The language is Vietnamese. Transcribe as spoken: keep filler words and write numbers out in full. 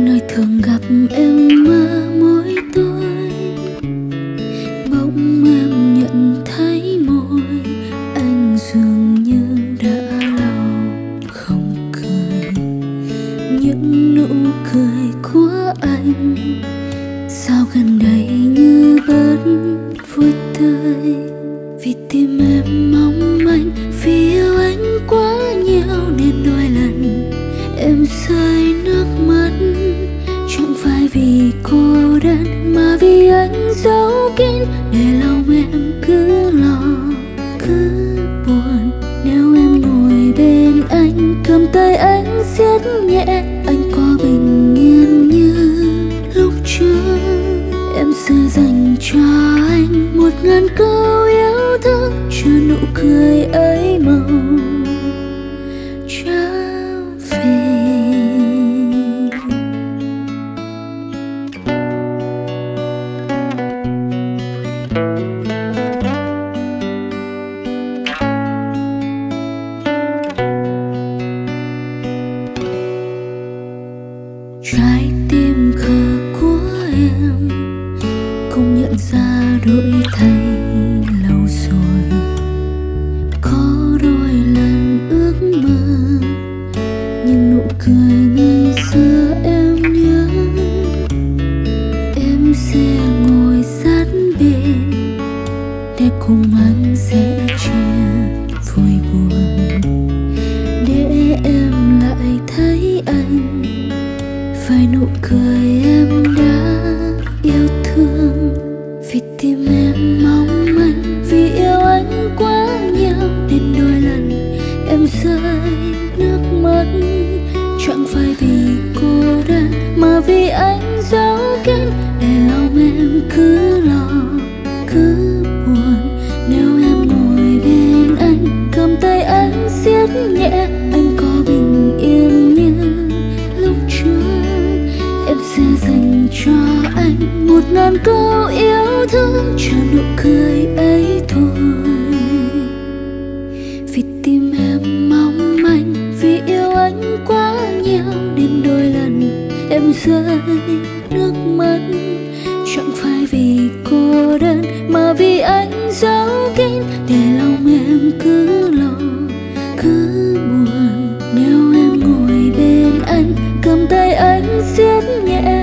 nơi thường gặp em mơ mỗi tối, bỗng em nhận thấy môi anh dường như đã lâu không cười. Những nụ cười của anh sao gần đây như bớt vui tươi, vì tim em mong manh, vì yêu anh quá nhiều nên đôi lần em rơi nước mắt. Chẳng phải vì cô đơn mà vì anh giấu kín, để lòng em cứ lo cứ buồn. Nếu em ngồi bên anh, cầm tay anh siết nhẹ, anh có bình yên như lúc trước. Em sẽ dành cho anh một ngàn câu yêu thương, cho nụ cười ấy màu trở về. Trái tim khờ của em không nhận ra đổi thay lâu rồi. Có đôi lần ước mơ nhưng nụ cười ngày xưa em nhớ. Em sẽ ngồi sát bên để cùng anh sẻ chia vui buồn, để em lại thấy anh phải nụ cười em đã yêu thương. Vì tim em mong manh, vì yêu anh quá nhiều nên đôi lần em rơi nước mắt. Chẳng phải vì cô đơn mà vì anh giấu kín, để lòng em cứ lo cứ buồn. Nếu em ngồi bên anh, cầm tay anh siết nhẹ, anh có bình yên như lúc trước. Em sẽ dành cho anh một ngàn câu yêu thương, cho nụ cười ấy thôi. Vì tim em mong manh, vì yêu anh quá nhiều nên đôi lần em rơi nước mắt. Chẳng phải vì cô đơn mà vì anh giấu kín, để lòng em cứ lo cứ buồn. Nếu em ngồi bên anh, cầm tay anh siết nhẹ,